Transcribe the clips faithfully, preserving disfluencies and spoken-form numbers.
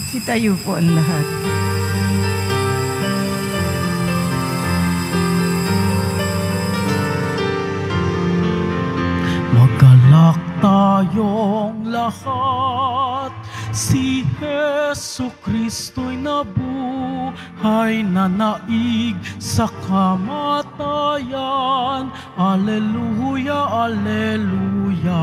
Sitayo po ang lahat. Magalak tayong lahat, si Hesu Kristo'y nabuhay na naig sa kamatayan. Alleluia, alleluia.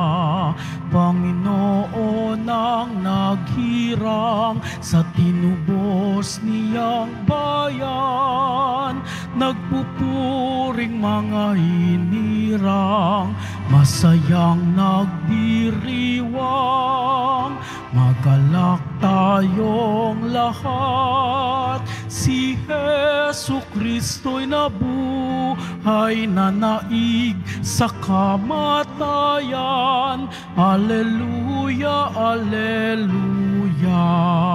Panginoon ang naghirang sa tinubos niyang bayan. Nagpupuring mga hinirang, masayang nagdiriwang. Magalak tayong lahat, si Hesu Kristo'y nabuhay na naig sa kamatayan. Alleluia, alleluia.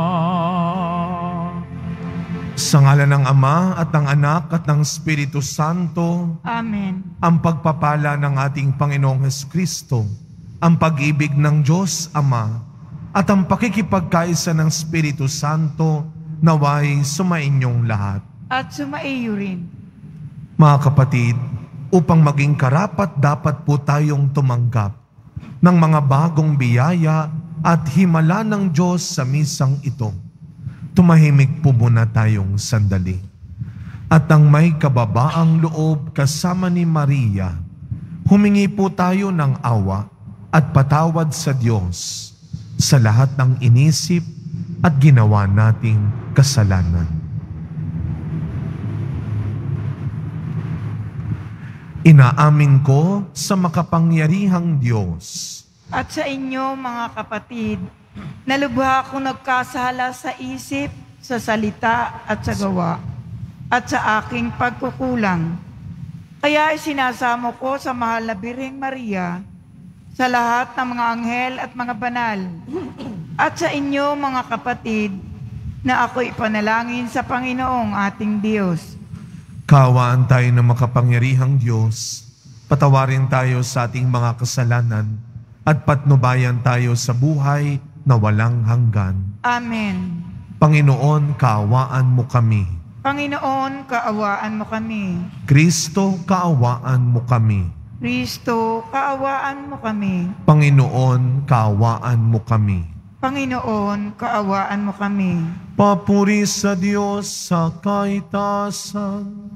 Sa ngalan ng Ama at ng Anak at ng Espiritu Santo. Amen. Ang pagpapala ng ating Panginoong Hesukristo, ang pag-ibig ng Diyos Ama, at ang pakikipagkaisa ng Espiritu Santo naway sumainyong lahat. At sumaiyo rin. Mga kapatid, upang maging karapat dapat po tayong tumanggap ng mga bagong biyaya at himala ng Diyos sa misang ito. Tumahimik po muna tayong sandali. At ang may kababaang loob kasama ni Maria, humingi po tayo ng awa at patawad sa Diyos sa lahat ng inisip at ginawa nating kasalanan. Inaamin ko sa makapangyarihang Diyos At sa inyo, mga kapatid, na lubha akong nagkasala sa isip, sa salita at sa gawa, at sa aking pagkukulang. Kaya isinasamo ko sa mahal na Birheng Maria, sa lahat ng mga anghel at mga banal, at sa inyo, mga kapatid, na ako'y ipanalangin sa Panginoong ating Diyos. Kaawaan tayo ng makapangyarihang Diyos, patawarin tayo sa ating mga kasalanan, at patnubayan tayo sa buhay na walang hanggan. Amen. Panginoon, kaawaan mo kami. Panginoon, kaawaan mo kami. Kristo, kaawaan mo kami. Kristo, kaawaan mo kami. Panginoon, kaawaan mo kami. Panginoon, kaawaan mo kami. Papuri sa Diyos sa kaitasan.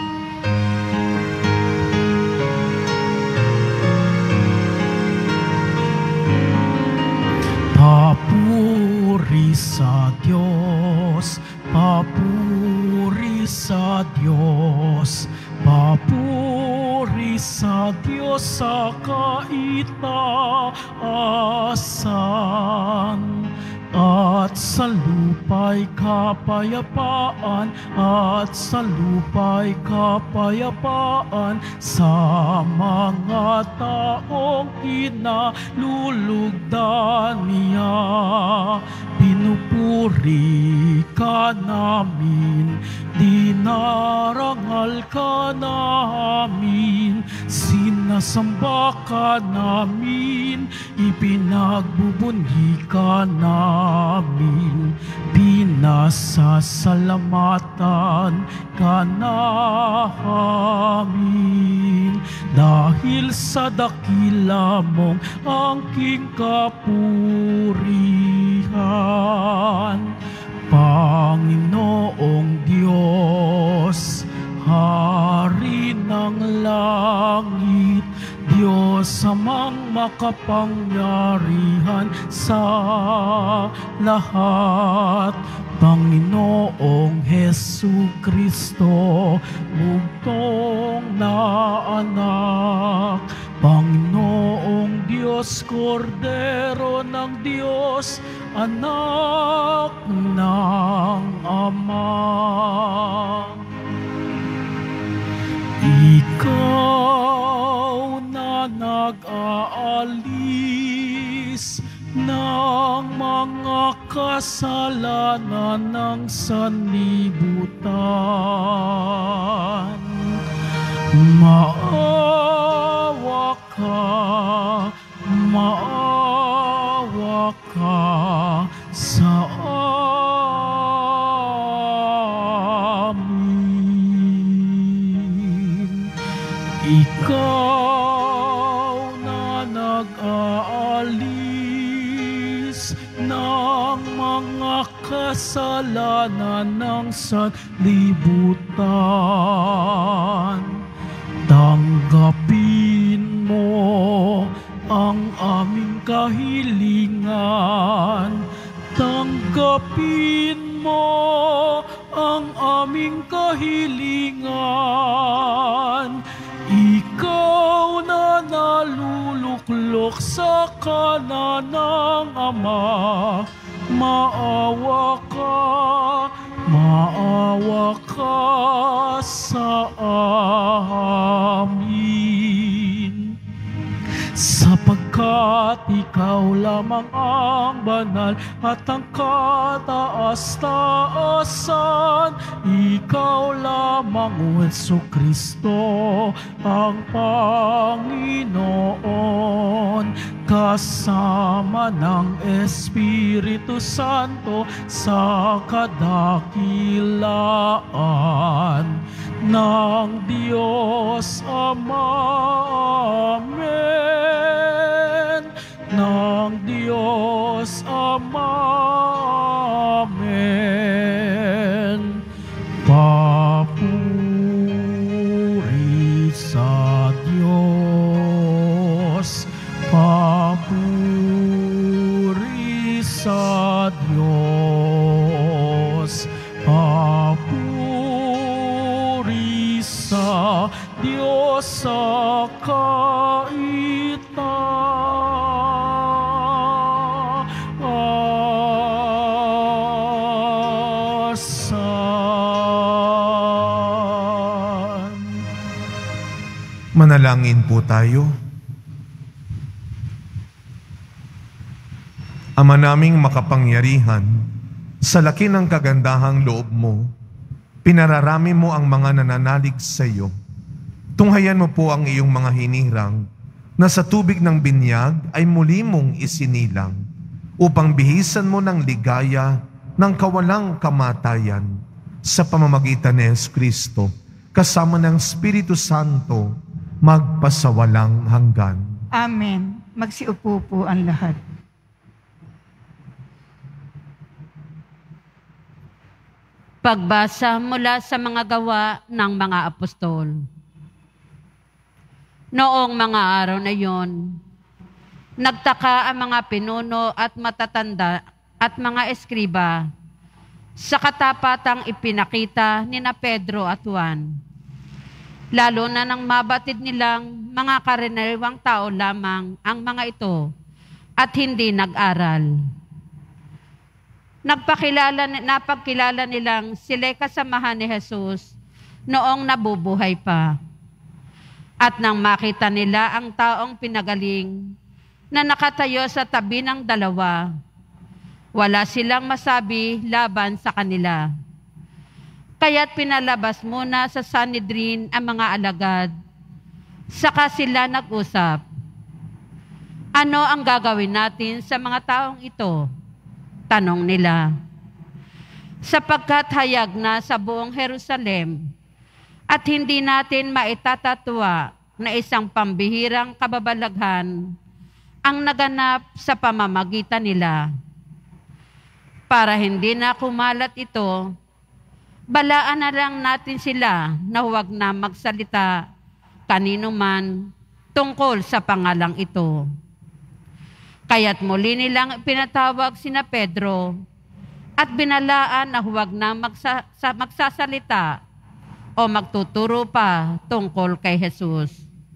Papuri sa Diyos, papuri sa Diyos, papuri sa Diyos sa kaitaasan. At sa lupa'y kapayapaan, at sa lupa'y kapayapaan sa mga taong kinalulugdan niya. Pinupuri ka namin, dinarangal ka namin, sinasamba ka namin, ipinagbubunyi ka namin, pinasasalamatan ka namin. Dahil sa dakila mong angking kapurihan, Panginoong Diyos, Hari ng langit, Diyos amang makapangyarihan sa lahat, Panginoong Hesu Kristo, bugtong na anak, Panginoong Diyos, Kordero ng Diyos, anak ng Ama. Ikaw na nag-aalis ng mga kasalanan ng sanlibutan, maawa ka, maawa ka sa Ikaw na nag-aalis ng mga kasalanan ng sanlibutan. Tanggapin mo ang aming kahilingan. Tanggapin mo ang aming kahilingan. Ikaw na naluluklok sa kanan ng Ama, maawa ka, maawa ka sa amin. Sapagkat ikaw lamang ang banal at ang kataas-taasan, ikaw lamang, O Jesucristo, ang Panginoon, kasama ng Espiritu Santo sa kadakilaan ng Diyos Ama. Amen. Ng Diyos Ama. Amen. Papuri sa Diyos. Papuri sa Diyos. Papuri sa Diyos sa kaitaasan. Manalangin po tayo. Ama naming makapangyarihan, sa laki ng kagandahang loob mo, pinararami mo ang mga nananalig sa iyo. Tunghayan mo po ang iyong mga hinirang na sa tubig ng binyag ay muli mong isinilang upang bihisan mo ng ligaya ng kawalang kamatayan sa pamamagitan ni Jesucristo kasama ng Espiritu Santo magpasawalang hanggan. Amen. Magsiupo po ang lahat. Pagbasa mula sa mga gawa ng mga apostol. Noong mga araw na iyon, nagtaka ang mga pinuno at matatanda at mga eskriba sa katapatang ipinakita ni na Pedro at Juan, lalo na nang mabatid nilang mga karaniwang tao lamang ang mga ito at hindi nag-aral. Nagpakilala, napagkilala nilang sila'y kasamahan ni Jesus noong nabubuhay pa. At nang makita nila ang taong pinagaling na nakatayo sa tabi ng dalawa, wala silang masabi laban sa kanila. Kaya't pinalabas muna sa Sanhedrin ang mga alagad, saka sila nag-usap. Ano ang gagawin natin sa mga taong ito? Tanong nila. Sapagkat hayag na sa buong Jerusalem at hindi natin maitatatwa na isang pambihirang kababalaghan ang naganap sa pamamagitan nila. Para hindi na kumalat ito, balaan na lang natin sila na huwag na magsalita kanino man tungkol sa pangalang ito. Kaya't muli nilang pinatawag sina Pedro at binalaan na huwag na magsa, sa, magsasalita o magtuturo pa tungkol kay Jesus.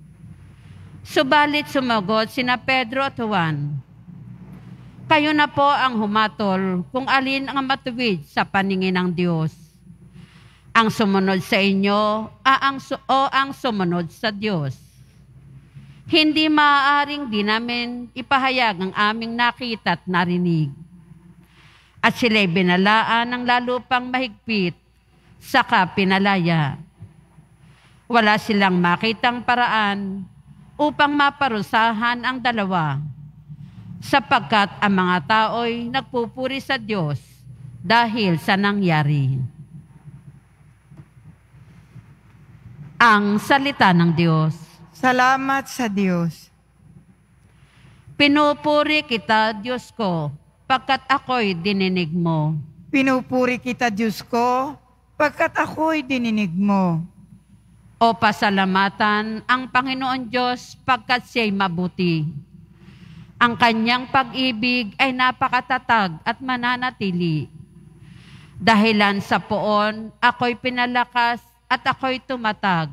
Subalit sumagot sina Pedro at Juan, kayo na po ang humatol kung alin ang matuwid sa paningin ng Diyos. Ang sumunod sa inyo aang, o ang sumunod sa Diyos. Hindi maaaring di namin ipahayag ang aming nakita at narinig. At sila'y binalaan ng lalo pang mahigpit, saka pinalaya. Wala silang makitang paraan upang maparusahan ang dalawa, sapagkat ang mga tao'y nagpupuri sa Diyos dahil sa nangyari. Ang salita ng Diyos. Salamat sa Diyos. Pinupuri kita, Diyos ko, pagkat ako'y dininig mo. Pinupuri kita, Diyos ko, pagkat ako'y dininig mo. O pasalamatan ang Panginoon Diyos pagkat siya'y mabuti. Ang kanyang pag-ibig ay napakatatag at mananatili. Dahilan sa poon, ako'y pinalakas at ako'y tumatag.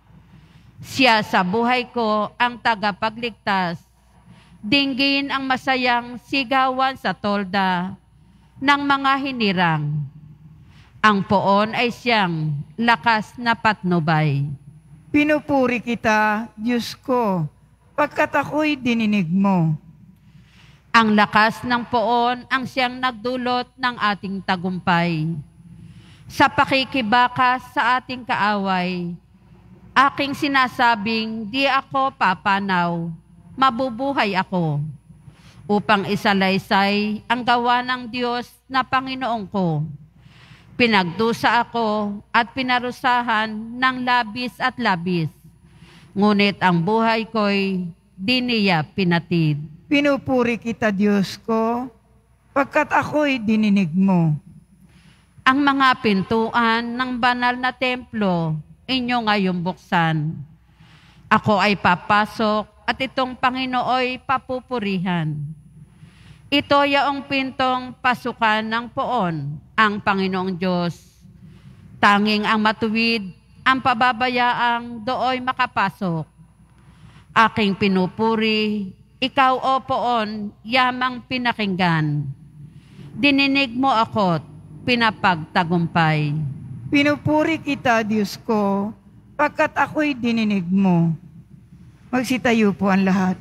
Siya sa buhay ko ang tagapagligtas. Dinggin ang masayang sigawan sa tolda ng mga hinirang. Ang poon ay siyang lakas na patnubay. Pinupuri kita, Diyos ko, pagkat ako'y dininig mo. Ang lakas ng poon ang siyang nagdulot ng ating tagumpay. Sa pakikibakas sa ating kaaway, aking sinasabing di ako papanaw, mabubuhay ako, upang isalaysay ang gawa ng Diyos na Panginoon ko. Pinagdusa ako at pinarusahan ng labis at labis, ngunit ang buhay ko'y di niya pinatid. Pinupuri kita, Diyos ko, pagkat ako'y dininig mo. Ang mga pintuan ng banal na templo, inyo ngayong buksan. Ako ay papasok at itong Panginooy papupurihan. Ito yaong pintong pasukan ng poon, ang Panginoong Diyos. Tanging ang matuwid, ang pababayaang dooy makapasok. Aking pinupuri, ikaw o poon, yamang pinakinggan. Dininig mo ako't pinapagtagumpay. Pinupuri kita, Diyos ko, pagkat ako'y dininig mo. Magsitayo po ang lahat.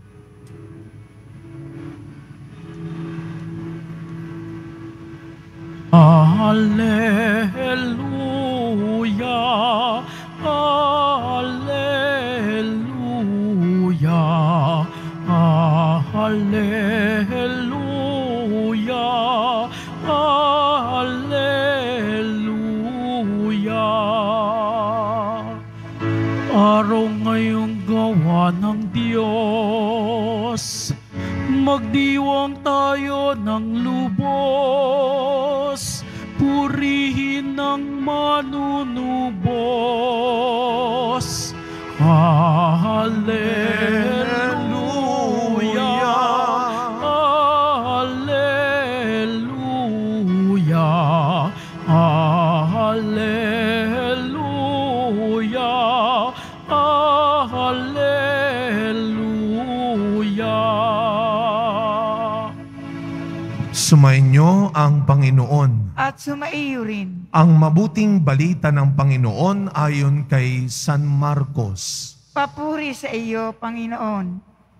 Alleluia, Alleluia, Alleluia, Alleluia. Araw ngayong gawa ng Diyos, magdiwang tayo ng lubos, purihin ng manunubos. Alleluia, Alleluia, Alleluia, Alleluia. Sumainyo ang Panginoon. At sumaiyo rin. Ang mabuting balita ng Panginoon ayon kay San Marcos. Papuri sa iyo, Panginoon.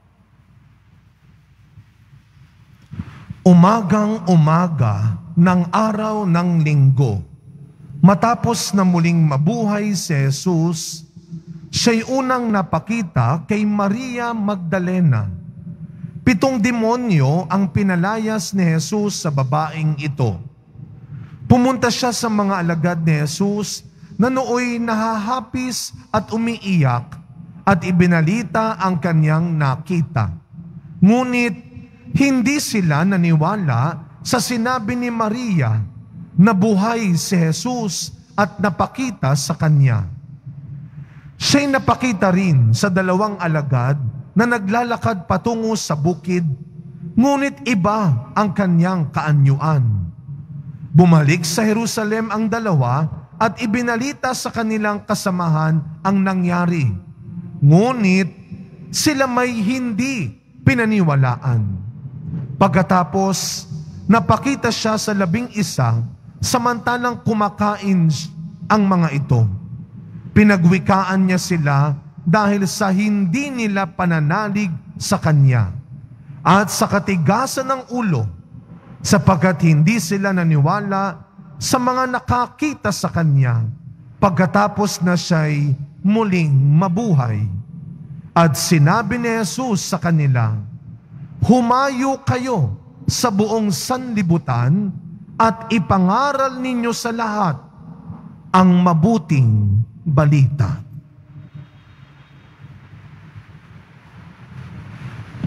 Umagang umaga ng araw ng linggo, matapos na muling mabuhay si Jesus, siya'y unang napakita kay Maria Magdalena. Pitong demonyo ang pinalayas ni Jesus sa babaeng ito. Pumunta siya sa mga alagad ni Jesus na nooy nahahapis at umiiyak at ibinalita ang kanyang nakita. Ngunit hindi sila naniwala sa sinabi ni Maria na buhay si Jesus at napakita sa kanya. Siya'y napakita rin sa dalawang alagad na naglalakad patungo sa bukid, ngunit iba ang kanyang kaanyuan. Bumalik sa Jerusalem ang dalawa at ibinalita sa kanilang kasamahan ang nangyari. Ngunit sila may hindi pinaniwalaan. Pagkatapos, napakita siya sa labing isa samantalang kumakain ang mga ito. Pinagwikaan niya sila dahil sa hindi nila pananalig sa kanya at sa katigasan ng ulo, sapagkat hindi sila naniwala sa mga nakakita sa kanya pagkatapos na siya'y muling mabuhay. At sinabi ni Jesus sa kanila, "Humayo kayo sa buong sanlibutan at ipangaral ninyo sa lahat ang mabuting balita."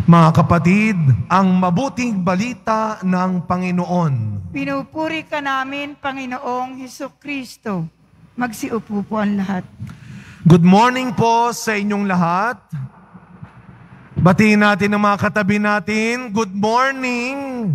Mga kapatid, ang mabuting balita ng Panginoon. Pinupuri ka namin, Panginoong Hesukristo. Magsiupo po ang lahat. Good morning po sa inyong lahat. Batiin natin ang mga katabi natin. Good morning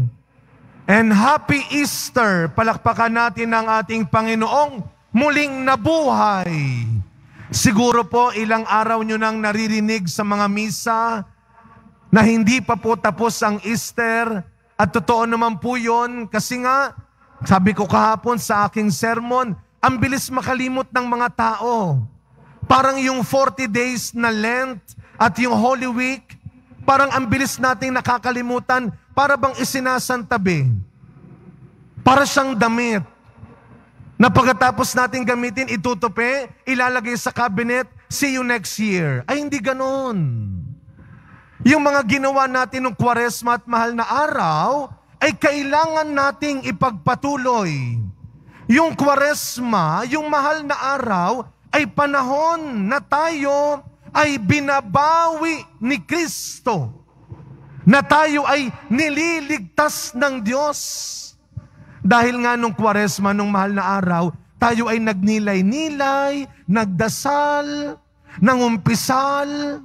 and Happy Easter. Palakpakan natin ang ating Panginoong muling nabuhay. Siguro po ilang araw nyo nang naririnig sa mga misa na hindi pa po tapos ang Easter. At totoo naman po yun kasi nga, sabi ko kahapon sa aking sermon, ang bilis makalimot ng mga tao. Parang yung forty days na Lent at yung Holy Week, parang ang bilis nating nakakalimutan, para bang isinasantabi. Para siyang damit na pagkatapos natin gamitin, itutupi, ilalagay sa cabinet, see you next year. Ay, hindi ganon. Yung mga ginawa natin ng Kwaresma at mahal na araw, ay kailangan nating ipagpatuloy. Yung Kwaresma, yung mahal na araw, ay panahon na tayo ay binabawi ni Kristo. Na tayo ay nililigtas ng Diyos. Dahil nga nung Kwaresma, nung mahal na araw, tayo ay nagnilay-nilay, nagdasal, nangumpisal.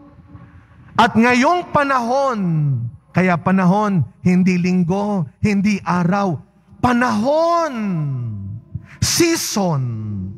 At ngayong panahon, kaya panahon, hindi linggo, hindi araw, panahon, season,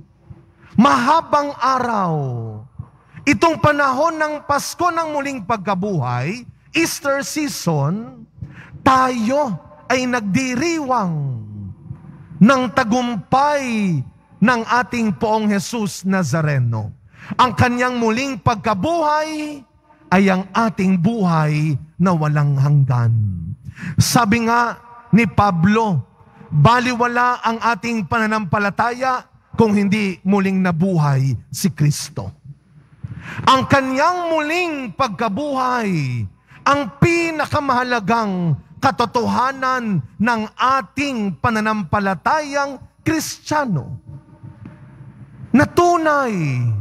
mahabang araw. Itong panahon ng Pasko ng muling pagkabuhay, Easter season, tayo ay nagdiriwang ng tagumpay ng ating Poong Jesus Nazareno. Ang kanyang muling pagkabuhay ay ang ating buhay na walang hanggan. Sabi nga ni Pablo, baliwala ang ating pananampalataya kung hindi muling nabuhay si Kristo. Ang kanyang muling pagkabuhay, ang pinakamahalagang katotohanan ng ating pananampalatayang Kristiyano. Na tunay,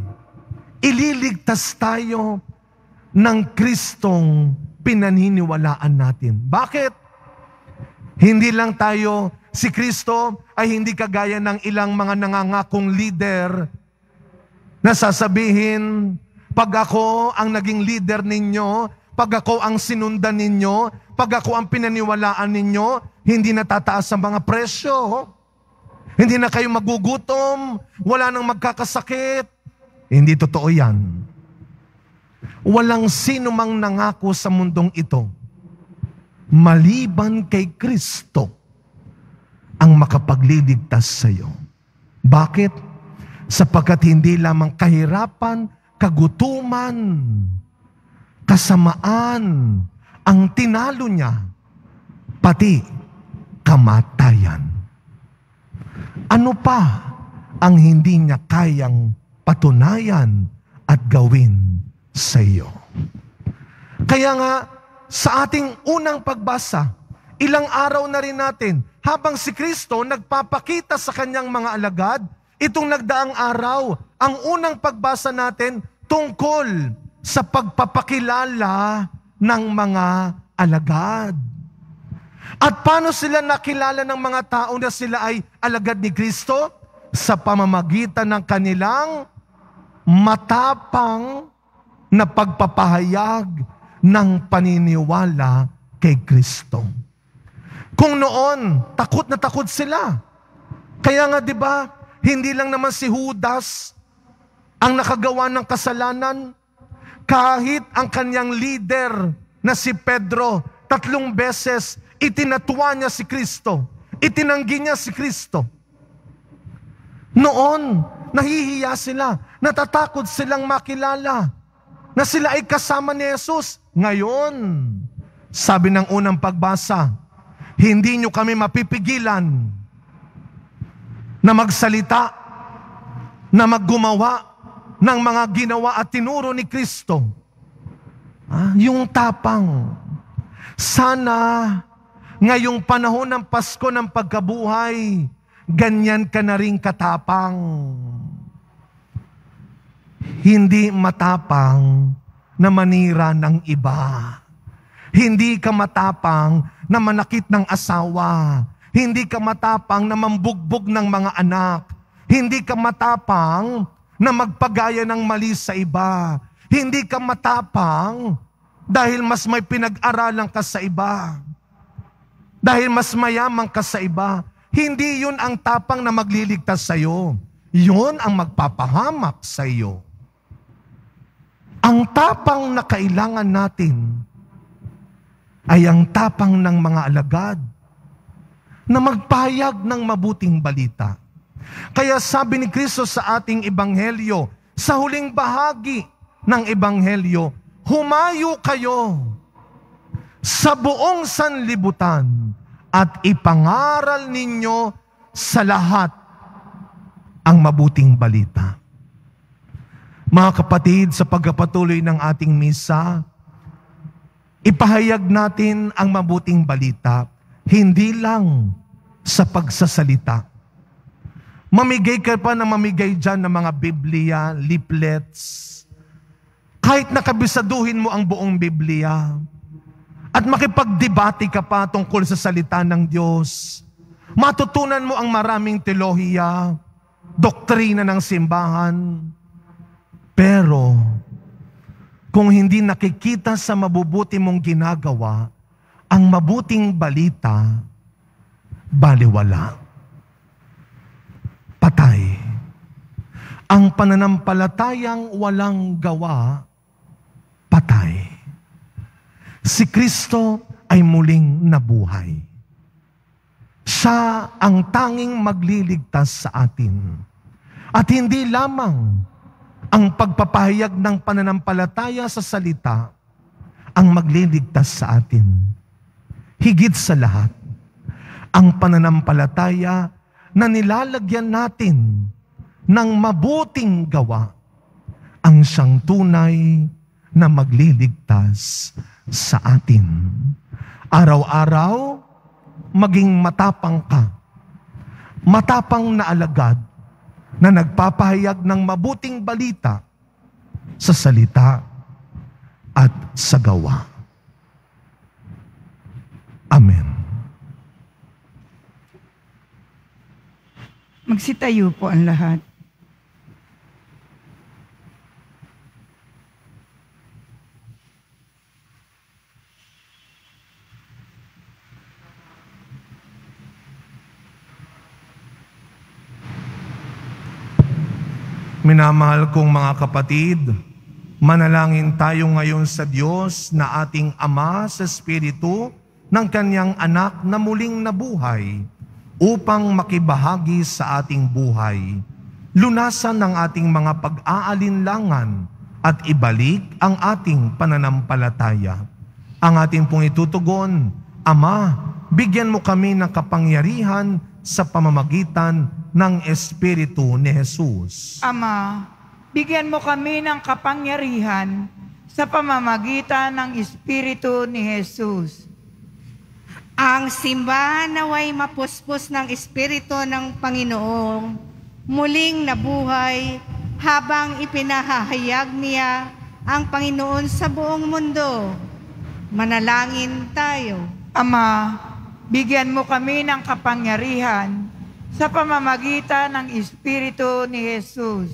ililigtas tayo ng Kristong pinaniniwalaan natin. Bakit? Hindi lang tayo, si Kristo ay hindi kagaya ng ilang mga nangangakong leader na sasabihin, pag ako ang naging leader ninyo, pag ako ang sinundan ninyo, pag ako ang pinaniwalaan ninyo, hindi na tataas ang mga presyo. Hindi na kayo magugutom, wala nang magkakasakit. Hindi totoo yan. Walang sino mang nangako sa mundong ito, maliban kay Kristo, ang makapagliligtas sa iyo. Bakit? Sapagkat hindi lamang kahirapan, kagutuman, kasamaan ang tinalo niya, pati kamatayan. Ano pa ang hindi niya kayang patunayan at gawin sa iyo? Kaya nga, sa ating unang pagbasa, ilang araw na rin natin, habang si Kristo nagpapakita sa kanyang mga alagad, itong nagdaang araw, ang unang pagbasa natin tungkol sa pagpapakilala ng mga alagad. At paano sila nakilala ng mga tao na sila ay alagad ni Kristo? Sa pamamagitan ng kanilang matapang na pagpapahayag ng paniniwala kay Kristo. Kung noon, takot na takot sila. Kaya nga 'di ba, hindi lang naman si Judas ang nakagawa ng kasalanan, kahit ang kanyang leader na si Pedro, tatlong beses itinatwa niya si Kristo. Itinanggi niya si Kristo. Noon, nahihiya sila, natatakot silang makilala na sila ay kasama ni Jesus. Ngayon, sabi ng unang pagbasa, hindi nyo kami mapipigilan na magsalita, na maggumawa ng mga ginawa at tinuro ni Kristo. Ah, yung tapang. Sana ngayong panahon ng Pasko ng pagkabuhay, ganyan ka na rin katapang. Hindi matapang na manira ng iba. Hindi ka matapang na manakit ng asawa. Hindi ka matapang na mambugbog ng mga anak. Hindi ka matapang na magpagaya ng mali sa iba. Hindi ka matapang dahil mas may pinag-aralan ka sa iba. Dahil mas mayaman ka sa iba. Hindi yun ang tapang na magliligtas sa iyo. Yun ang magpapahamak sa iyo. Ang tapang na kailangan natin ay ang tapang ng mga alagad na magpahayag ng mabuting balita. Kaya sabi ni Kristo sa ating ebanghelyo, sa huling bahagi ng ebanghelyo, humayo kayo sa buong sanlibutan at ipangaral ninyo sa lahat ang mabuting balita. Mga kapatid, sa pagpapatuloy ng ating misa, ipahayag natin ang mabuting balita, hindi lang sa pagsasalita. Mamigay ka pa na mamigay dyan ng mga Biblia, leaflets. Kahit nakabisaduhin mo ang buong Biblia. At makipagdebate ka pa tungkol sa salita ng Diyos. Matutunan mo ang maraming teolohiya, doktrina ng simbahan. Pero, kung hindi nakikita sa mabubuti mong ginagawa, ang mabuting balita, baliwala. Patay. Ang pananampalatayang walang gawa, patay. Si Kristo ay muling nabuhay. Siya ang tanging magliligtas sa atin. At hindi lamang ang pagpapahayag ng pananampalataya sa salita ang magliligtas sa atin. Higit sa lahat, ang pananampalataya na nilalagyan natin ng mabuting gawa ang siyang tunay na magliligtas sa atin. Araw-araw, maging matapang ka. Matapang na alagad na nagpapahayag ng mabuting balita sa salita at sa gawa. Amen. Magsitayo po ang lahat. Minamahal kong mga kapatid, manalangin tayo ngayon sa Diyos na ating Ama sa Espiritu ng Kanyang anak na muling nabuhay upang makibahagi sa ating buhay, lunasan ng ating mga pag-aalinlangan at ibalik ang ating pananampalataya. Ang ating pong itutugon, Ama, bigyan mo kami ng kapangyarihan sa pamamagitan ng Espiritu ni Jesus. Ama, bigyan mo kami ng kapangyarihan sa pamamagitan ng Espiritu ni Jesus. Ang simbahan naway mapuspos ng Espiritu ng Panginoong muling nabuhay habang ipinahahayag niya ang Panginoon sa buong mundo. Manalangin tayo. Ama, bigyan mo kami ng kapangyarihan sa pamamagitan ng Espiritu ni Jesus.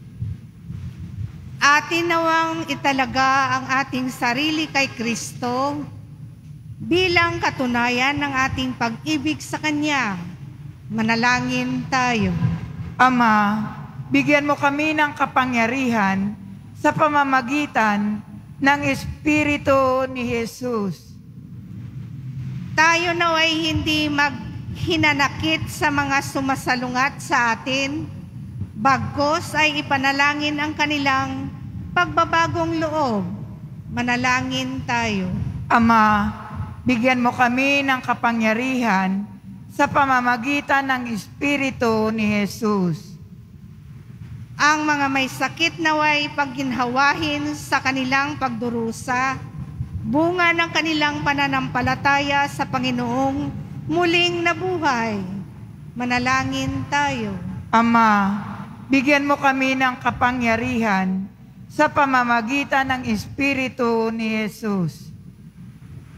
Atin nawang italaga ang ating sarili kay Kristo bilang katunayan ng ating pag-ibig sa Kanya. Manalangin tayo. Ama, bigyan mo kami ng kapangyarihan sa pamamagitan ng Espiritu ni Jesus. Tayo naway hindi maghinanakit sa mga sumasalungat sa atin, bagkos ay ipanalangin ang kanilang pagbabagong loob. Manalangin tayo. Ama, bigyan mo kami ng kapangyarihan sa pamamagitan ng Espiritu ni Jesus. Ang mga may sakit naway pagginhawahin sa kanilang pagdurusa, bunga ng kanilang pananampalataya sa Panginoong muling nabuhay. Manalangin tayo. Ama, bigyan mo kami ng kapangyarihan sa pamamagitan ng Espiritu ni Jesus.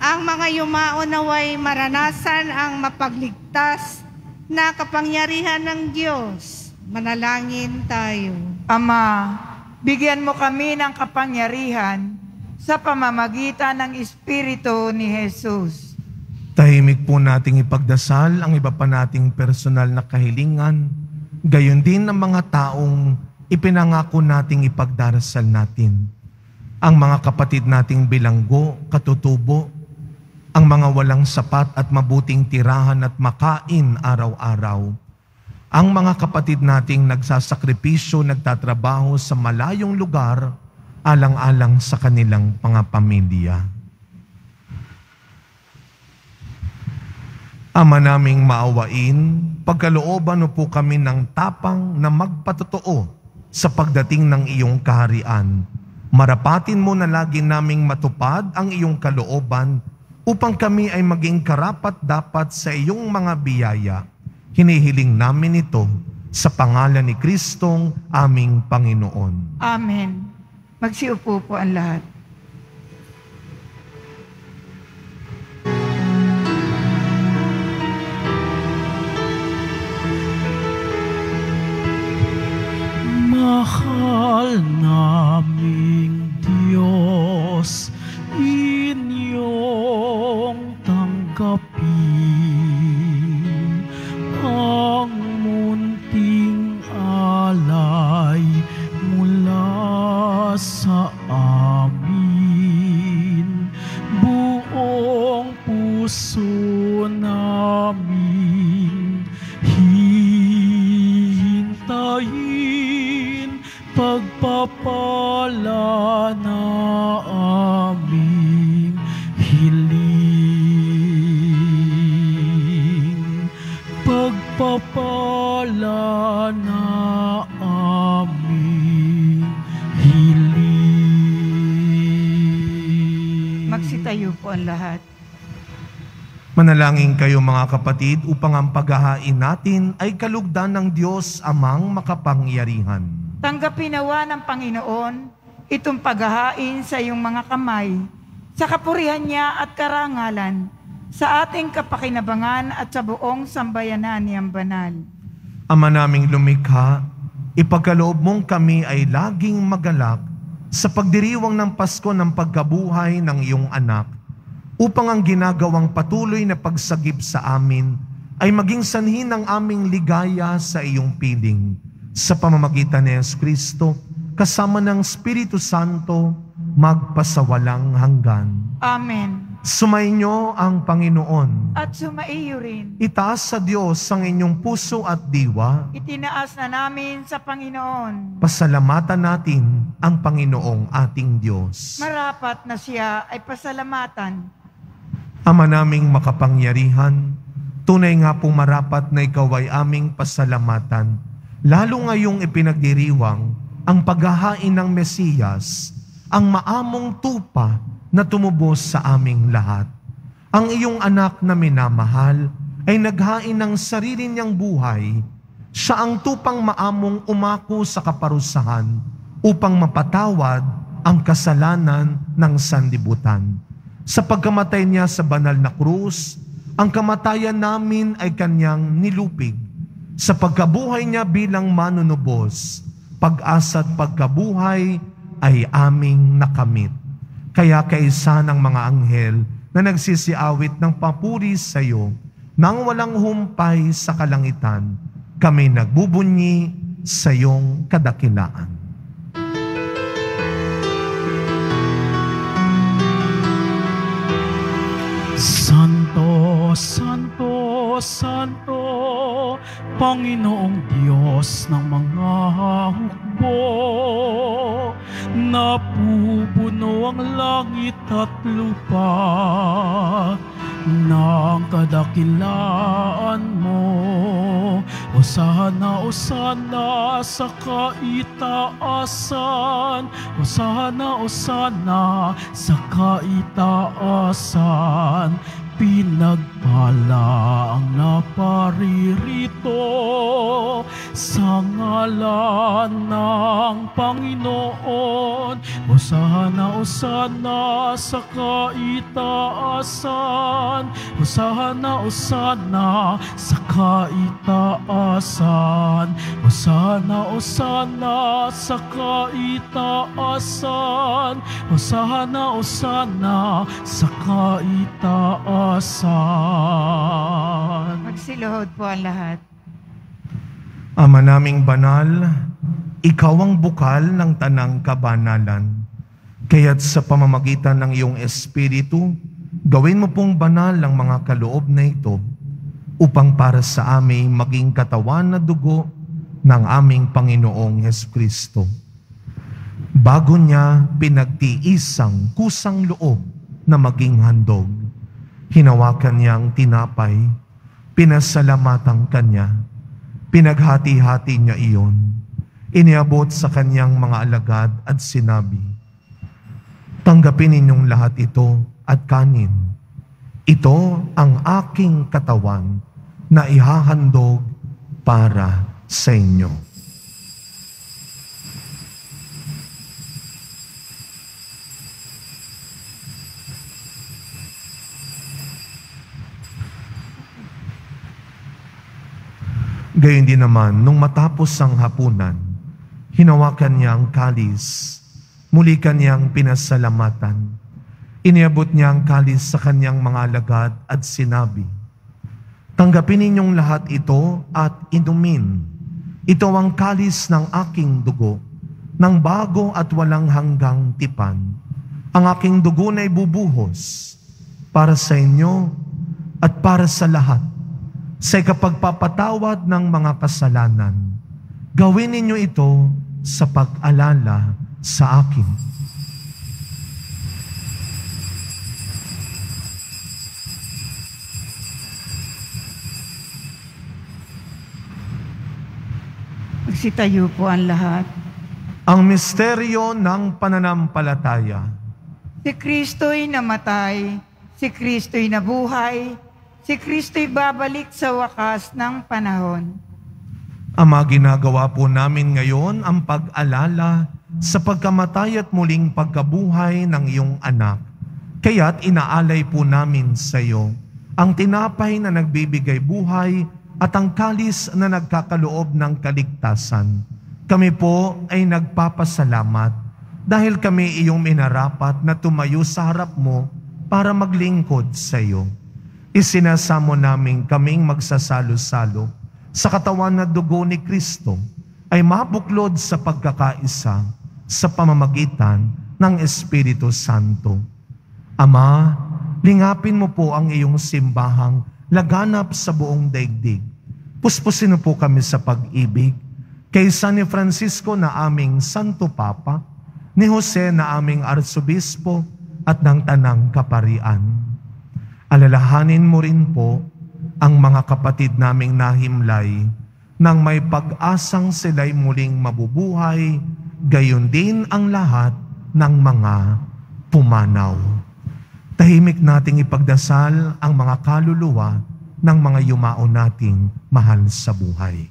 Ang mga yumao naway maranasan ang mapagligtas na kapangyarihan ng Diyos. Manalangin tayo. Ama, bigyan mo kami ng kapangyarihan sa pamamagitan ng Espiritu ni Jesus. Tahimik po nating ipagdasal ang iba pa nating personal na kahilingan, gayon din ang mga taong ipinangako nating ipagdarasal natin. Ang mga kapatid nating bilanggo, katutubo, ang mga walang sapat at mabuting tirahan at makain araw-araw, ang mga kapatid nating nagsasakripisyo, nagtatrabaho sa malayong lugar, alang-alang sa kanilang mga pamilya. Ama naming maawain, pagkalooban mo po kami ng tapang na magpatotoo sa pagdating ng iyong kaharian. Marapatin mo na lagi naming matupad ang iyong kalooban upang kami ay maging karapat-dapat sa iyong mga biyaya. Hinihiling namin ito sa pangalan ni Kristong aming Panginoon. Amen. Magsiupo po ang lahat. Mahal naming Diyos, inyong tanggapin ang munting alay mula sa amin. Buong puso namin hihintayin pagpapala na aming hiling. Pagpapala na aming hiling. Magsitayo po ang lahat. Manalangin kayo mga kapatid upang ang paghahain natin ay kalugdan ng Diyos amang makapangyarihan. Tanggapin nawa ng Panginoon itong paghahain sa iyong mga kamay, sa kapurihan niya at karangalan, sa ating kapakinabangan at sa buong sambayanan niyang banal. Ama naming lumikha, ipagkaloob mong kami ay laging magalak sa pagdiriwang ng Pasko ng pagkabuhay ng iyong anak, upang ang ginagawang patuloy na pagsagip sa amin ay maging sanhi ng aming ligaya sa iyong piling. Sa pamamagitan ni Yesu Kristo, kasama ng Espiritu Santo, magpasawalang hanggan. Amen. Sumainyo ang Panginoon. At sumaiyo rin. Itaas sa Diyos ang inyong puso at diwa. Itinaas na namin sa Panginoon. Pasalamatan natin ang Panginoong ating Diyos. Marapat na siya ay pasalamatan. Ama naming makapangyarihan, tunay nga pong marapat na ikaw ay aming pasalamatan, lalo ngayong ipinagdiriwang ang paghahain ng Mesiyas, ang maamong tupa na tumubos sa aming lahat. Ang iyong anak na minamahal ay naghain ng sarili niyang buhay. Siya ang tupang maamong umako sa kaparusahan upang mapatawad ang kasalanan ng sanlibutan. Sa pagkamatay niya sa banal na krus, ang kamatayan namin ay kanyang nilupig. Sa pagkabuhay niya bilang manunubos, pag-asa at pagkabuhay ay aming nakamit. Kaya kaisa ng mga anghel na nagsisiawit ng papuri sa iyo, nang walang humpay sa kalangitan, kami nagbubunyi sa iyong kadakilaan. Santo, Santo, Santo, Panginoong Diyos ng mga hukbo, napupuno ang langit at lupa ng kadakilaan mo. Hosana, Hosana sa kaitaasan, Hosana, Hosana sa kaitaasan. Pinagpala ang naparirito sa ngalan ng Panginoon. Hosana, Hosana sa kaitaasan. Hosana, Hosana sa kaitaasan. Hosana, Hosana sa kaitaasan. Hosana, Hosana sa kaitaasan. Magsiluhod po ang lahat. Ama naming banal, ikaw ang bukal ng tanang kabanalan. Kaya't sa pamamagitan ng iyong Espiritu, gawin mo pong banal ang mga kaloob na ito upang para sa amin maging katawan na dugo ng aming Panginoong Hesukristo. Bago niya pinagtiisang kusang loob na maging handog, hinawakan niya ang tinapay, pinasalamatan kanya, pinaghati-hati niya iyon, iniabot sa kanyang mga alagad at sinabi, "Tanggapin ninyong lahat ito at kanin. Ito ang aking katawan na ihahandog para sa inyo." Gayon din naman, nung matapos ang hapunan, hinawakan niya ang kalis, muli kanyang pinasalamatan. Iniabot niya ang kalis sa kanyang mga alagad at sinabi, "Tanggapin ninyong lahat ito at inumin. Ito ang kalis ng aking dugo, ng bago at walang hanggang tipan. Ang aking dugo na ibubuhos para sa inyo at para sa lahat, sa ikapagpapatawad ng mga kasalanan. Gawin ninyo ito sa pag-alala sa akin." Magsitayo po ang lahat. Ang misteryo ng pananampalataya. Si Kristo'y namatay, si Kristo'y nabuhay, si Kristo'y babalik sa wakas ng panahon. Ama, ginagawa po namin ngayon ang pag-alala sa pagkamatay at muling pagkabuhay ng iyong anak. Kaya't inaalay po namin sa iyo ang tinapay na nagbibigay buhay at ang kalis na nagkakaloob ng kaligtasan. Kami po ay nagpapasalamat dahil kami iyong minarapat na tumayo sa harap mo para maglingkod sa iyo. Isinasamo namin kaming magsasalo-salo sa katawan na dugo ni Kristo ay mabuklod sa pagkakaisa sa pamamagitan ng Espiritu Santo. Ama, lingapin mo po ang iyong simbahang laganap sa buong daigdig. Puspusin mo po kami sa pag-ibig kay San Francisco na aming Santo Papa, ni Jose na aming Arsobispo at ng Tanang Kaparian. Alalahanin mo rin po ang mga kapatid naming nahimlay nang may pag-asang sila'y muling mabubuhay, gayon din ang lahat ng mga pumanaw. Tahimik nating ipagdasal ang mga kaluluwa ng mga yumao nating mahal sa buhay.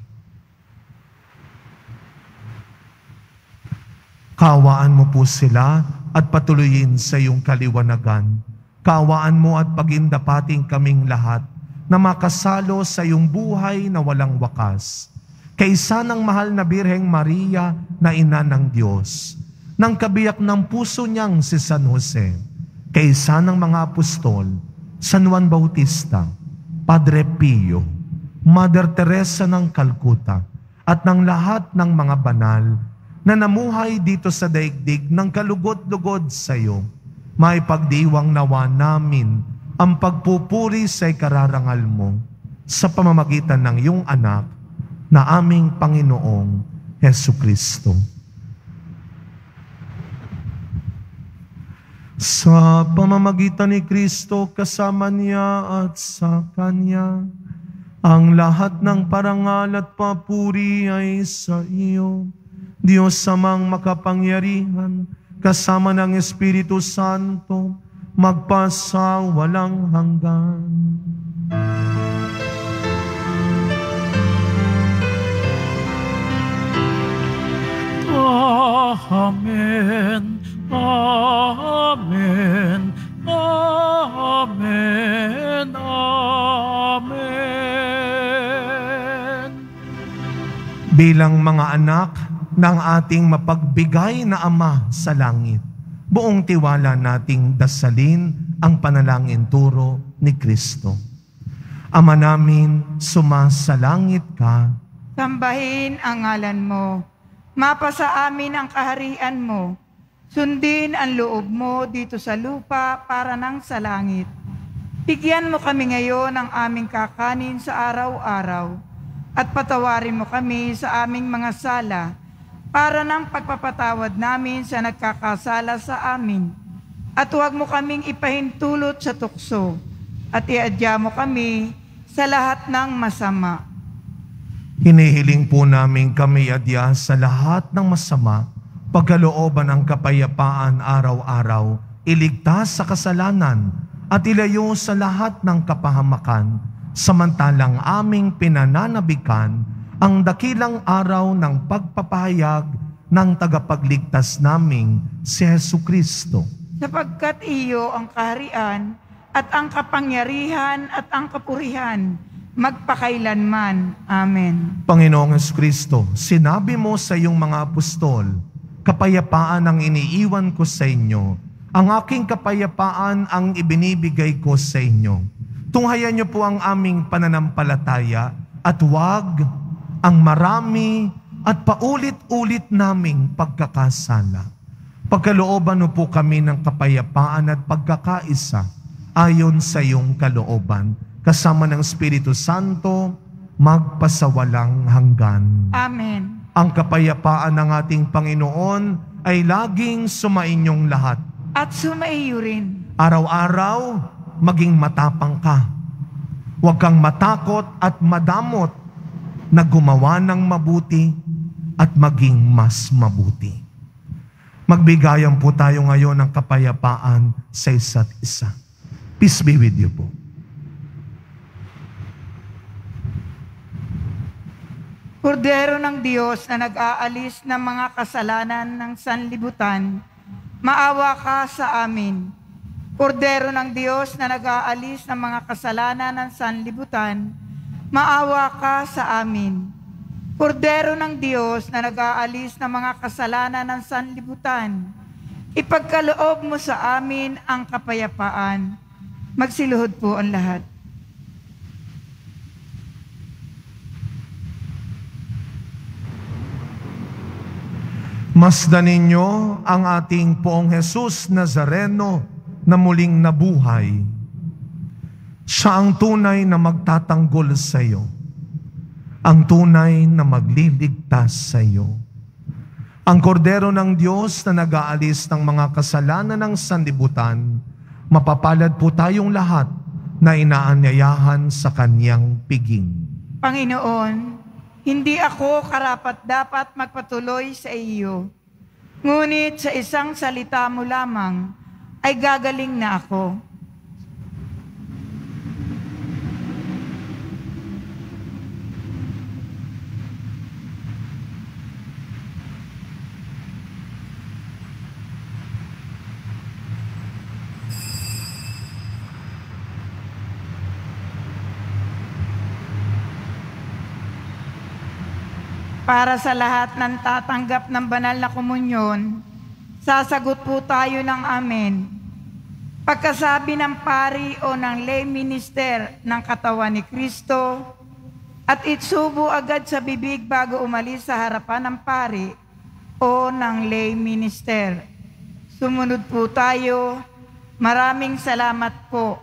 Kaawaan mo po sila at patuloyin sa iyong kaliwanagan. Kaawaan mo at pagindapating kaming lahat na makasalo sa iyong buhay na walang wakas. Kaysa ng mahal na Birheng Maria na ina ng Diyos, ng kabiyak ng puso niyang si San Jose, kaysa ng mga apostol, San Juan Bautista, Padre Pio, Mother Teresa ng Calcutta, at ng lahat ng mga banal na namuhay dito sa daigdig ng kalugod-lugod sa iyo, maipagdiwang nawa namin ang pagpupuri sa ikararangal mo sa pamamagitan ng iyong anak na aming Panginoong Hesukristo. Sa pamamagitan ni Kristo, kasama niya at sa Kanya, ang lahat ng parangal at papuri ay sa iyo, Diyos Amang makapangyarihan, kasama ng Espiritu Santo, magpasa walang hanggan. Amen. Amen. Amen. Amen. Bilang mga anak ng ating mapagbigay na Ama sa langit, buong tiwala nating dasalin ang panalangin turo ni Kristo. Ama namin, sumasalangit ka. Sambahin ang ngalan mo. Mapasa amin ang kaharian mo. Sundin ang loob mo dito sa lupa para nang sa langit. Bigyan mo kami ngayon ng aming kakanin sa araw-araw at patawarin mo kami sa aming mga sala para ng pagpapatawad namin sa nagkakasala sa amin. At huwag mo kaming ipahintulot sa tukso at iadya mo kami sa lahat ng masama. Hinihiling po namin kami adya sa lahat ng masama, pagkalooban ng kapayapaan araw-araw, iligtas sa kasalanan at ilayo sa lahat ng kapahamakan, samantalang aming pinananabikan ang dakilang araw ng pagpapahayag ng tagapagligtas naming si Jesucristo. Sapagkat iyo ang kaharian at ang kapangyarihan at ang kapurihan, magpakailanman. Amen. Panginoong Jesucristo, sinabi mo sa iyong mga apostol, kapayapaan ang iniiwan ko sa inyo, ang aking kapayapaan ang ibinibigay ko sa inyo. Tunghayan niyo po ang aming pananampalataya at huwag ang marami at paulit-ulit naming pagkakasala. Pagkalooban mo po kami ng kapayapaan at pagkakaisa ayon sa iyong kalooban, kasama ng Espiritu Santo, magpasawalang hanggan. Amen. Ang kapayapaan ng ating Panginoon ay laging sumainyong lahat. At sumaiyo rin. Araw-araw, maging matapang ka. Huwag kang matakot at madamot na gumawa ng mabuti at maging mas mabuti. Magbigayan po tayo ngayon ng kapayapaan sa isa't isa. Peace be with you po. Kordero ng Diyos na nag-aalis ng mga kasalanan ng sanlibutan, maawa ka sa amin. Kordero ng Diyos na nag-aalis ng mga kasalanan ng sanlibutan, maawa ka sa amin. Kordero ng Diyos na nag-aalis ng mga kasalanan ng sanlibutan, ipagkaloob mo sa amin ang kapayapaan. Magsiluhod po ang lahat. Masdan ninyo ang ating Poong Jesus Nazareno na muling nabuhay. Siya ang tunay na magtatanggol sa iyo, ang tunay na magliligtas sa iyo. Ang kordero ng Diyos na nag-aalis ng mga kasalanan ng sanlibutan, mapapalad po tayong lahat na inaanyayahan sa kanyang piging. Panginoon, hindi ako karapat-dapat magpatuloy sa iyo. Ngunit sa isang salita mo lamang ay gagaling na ako. Para sa lahat ng tatanggap ng banal na komunyon, sasagot po tayo ng amen. Pagkasabi ng pari o ng lay minister ng katawan ni Kristo, at itsubo agad sa bibig bago umalis sa harapan ng pari o ng lay minister. Sumunod po tayo. Maraming salamat po.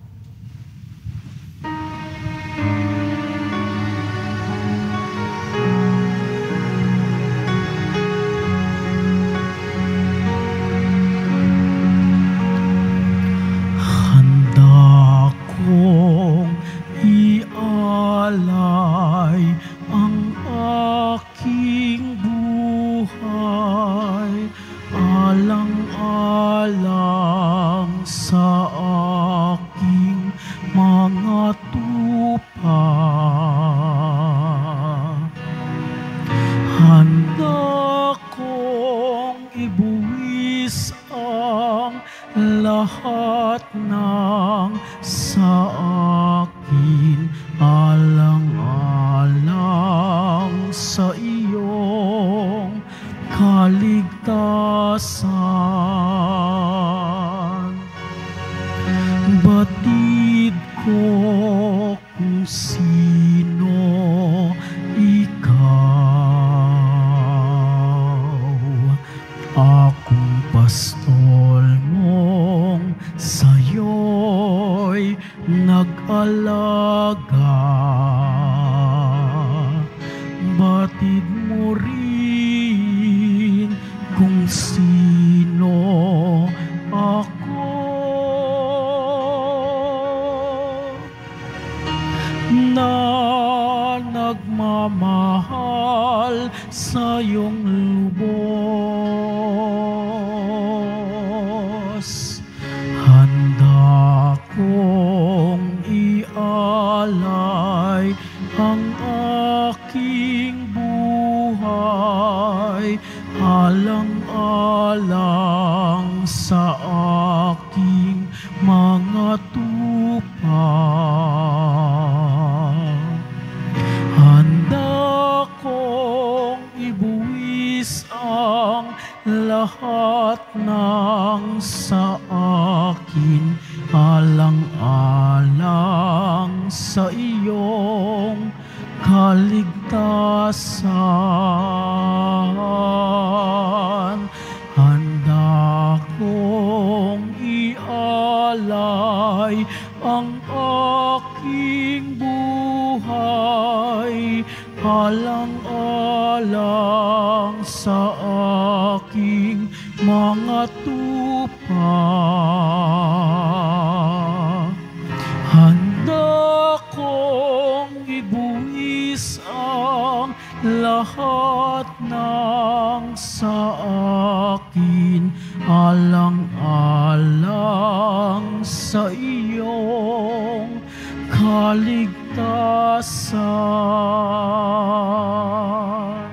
Kong ialay ang aking buhay, alang-alang sa aking mga tupa. Handa kong ibuwis ang lahat ng sa akin, alang-alang sa iyong kaligtasan. Batid ko kung sino ikaw, akong pastol mong sa'yo'y nag-alaga. Batid mo rin kung sino ako, na nagmamahal sa iyong lubos. Handa kong ialay ang aking buhay, alang-alang sa aking mga tupa. Handa kong ibuwis ang lahat ng sa akin, alang-alang sa iyong kaligtasan. Handa kong ialay ang aking buhay, alang-alang sa aking mga tupa. Handa kong ibuwis ang lahat ng sa akin, alang-alang sa iyong kaligtasan.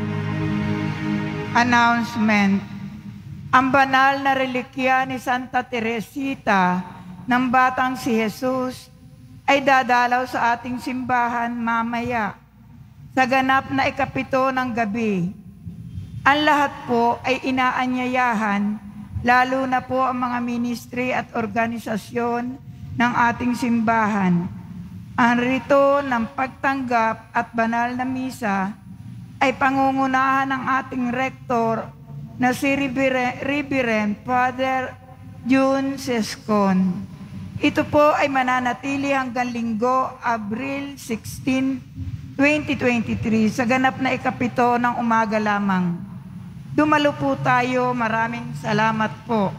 Announcement. Ang banal na relikya ni Santa Teresita ng Batang si Jesus ay dadalaw sa ating simbahan mamaya sa ganap na ikapito ng gabi. Ang lahat po ay inaanyayahan, lalo na po ang mga ministry at organisasyon ng ating simbahan. Ang rito ng pagtanggap at banal na misa ay pangungunahan ng ating rektor na si Reverend Father June Sescon. Ito po ay mananatili hanggang Linggo, Abril sixteen, twenty twenty-three sa ganap na ikapito ng umaga lamang. Dumalo po tayo, maraming salamat po.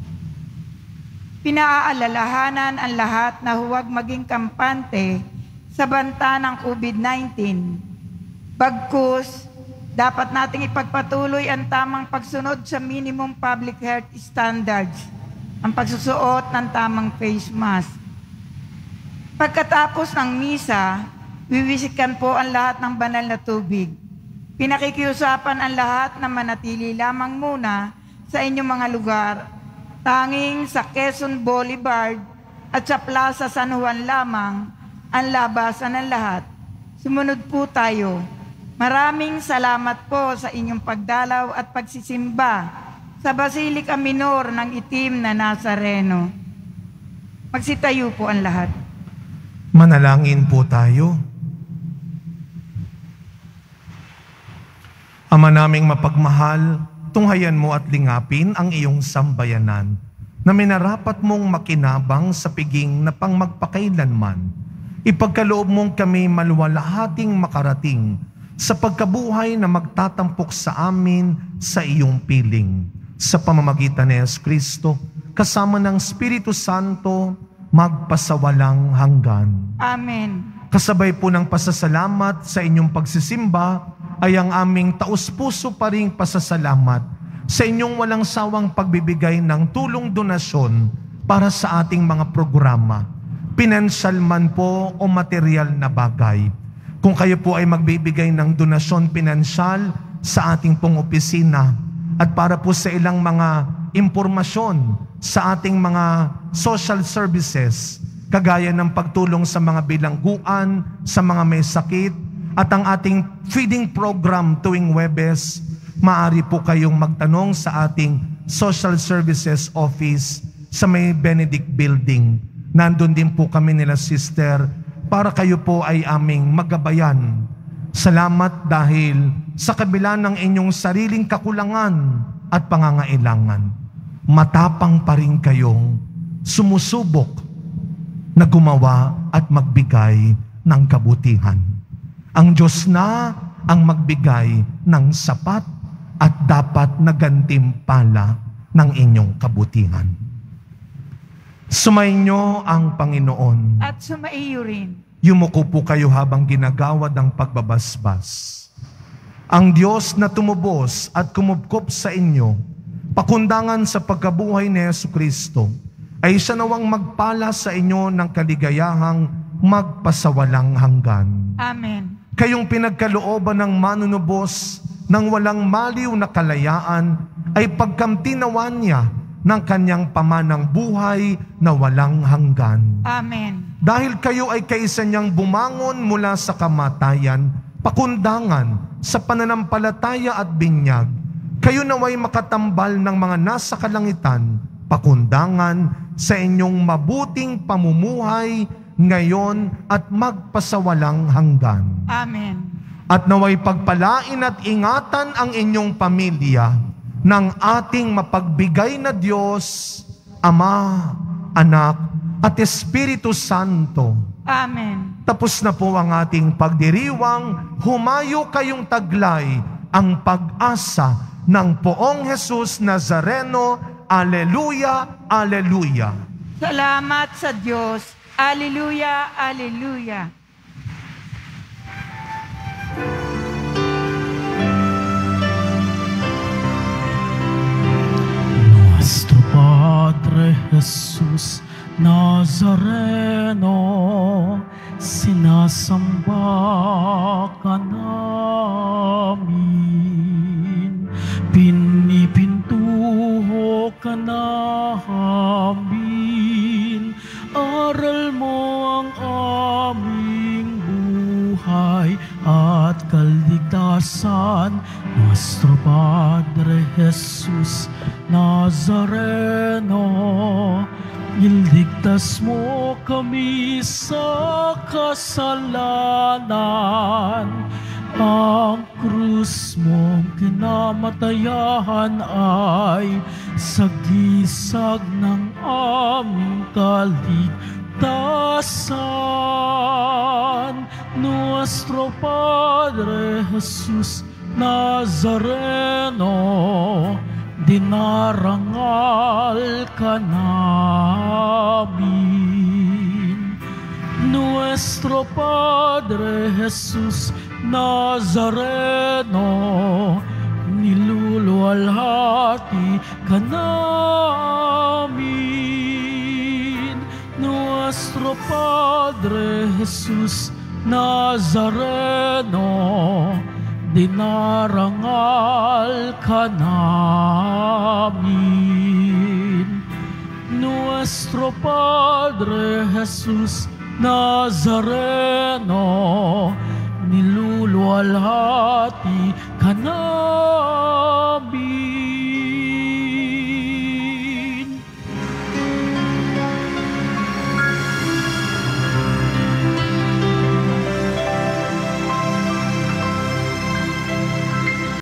Pinaalalahanan ang lahat na huwag maging kampante sa banta ng COVID nineteen. Bagkus, dapat nating ipagpatuloy ang tamang pagsunod sa minimum public health standards, ang pagsusuot ng tamang face mask. Pagkatapos ng misa, wiwisikan po ang lahat ng banal na tubig. Pinakikiusapan ang lahat na manatili lamang muna sa inyong mga lugar. Tanging sa Quezon Boulevard at sa Plaza San Juan lamang ang labasan ng lahat. Sumunod po tayo. Maraming salamat po sa inyong pagdalaw at pagsisimba sa Basilica Minor ng Itim na Nazareno. Magsitayo po ang lahat. Manalangin po tayo. Ama naming mapagmahal, tunghayan mo at lingapin ang iyong sambayanan na minarapat mong makinabang sa piging na pang magpakailanman. Ipagkaloob mong kami maluwalhating makarating sa pagkabuhay na magtatampok sa amin sa iyong piling. Sa pamamagitan ni Yesu Kristo, kasama ng Espiritu Santo, magpasawalang hanggan. Amen. Kasabay po ng pasasalamat sa inyong pagsisimba, ay ang aming taus-puso pa ring pasasalamat sa inyong walang sawang pagbibigay ng tulong donasyon para sa ating mga programa, pinansyal man po o material na bagay. Kung kayo po ay magbibigay ng donasyon pinansyal sa ating pong opisina at para po sa ilang mga impormasyon sa ating mga social services, kagaya ng pagtulong sa mga bilangguan, sa mga may sakit, at ang ating feeding program tuwing Huwebes, maaari po kayong magtanong sa ating Social Services Office sa may Benedict Building. Nandun din po kami nila, Sister, para kayo po ay aming magabayan. Salamat dahil sa kabila ng inyong sariling kakulangan at pangangailangan, matapang pa rin kayong sumusubok na gumawa at magbigay ng kabutihan. Ang Diyos na ang magbigay ng sapat at dapat na gantimpala ng inyong kabutihan. Sumainyo ang Panginoon. At sumaiyo rin. Yumuko po kayo habang ginagawad ang pagbabasbas. Ang Diyos na tumubos at kumupkop sa inyo, pakundangan sa pagkabuhay ni Jesucristo, ay siya nawang magpala sa inyo ng kaligayahang magpasawalang hanggan. Amen. Kayong pinagkalooban ng manunubos ng walang maliw na kalayaan ay pagkamtinawan niya ng kanyang pamanang buhay na walang hanggan. Amen. Dahil kayo ay kaisa niyang bumangon mula sa kamatayan, pakundangan sa pananampalataya at binyag, kayo naway makatambal ng mga nasa kalangitan, pakundangan sa inyong mabuting pamumuhay ngayon at magpasawalang hanggan. Amen. At naway pagpalain at ingatan ang inyong pamilya ng ating mapagbigay na Diyos, Ama, Anak, at Espiritu Santo. Amen. Tapos na po ang ating pagdiriwang, humayo kayong taglay ang pag-asa ng Poong Jesus Nazareno. Aleluya, aleluya. Salamat sa Diyos. Aleluya, aleluya. Nuestro Padre Jesus Nazareno, sinasamba ka namin, pinipintuho ka namin, aral mo ang aming buhay at kaligtasan. Nuestro Padre Jesus Nazareno, iligtas mo kami sa kasalanan. Ang krus mong kinamatayan ay sagisag ng aming kaligtasan. Nuestro Padre Jesus Nazareno, dinarangal ka namin. Nuestro Padre Jesus Nazareno, niluluwalhati ka namin. Nuestro Padre Jesus Nazareno, dinarangal ka namin. Nuestro Padre Jesus Nazareno, niluluwalhati ka namin.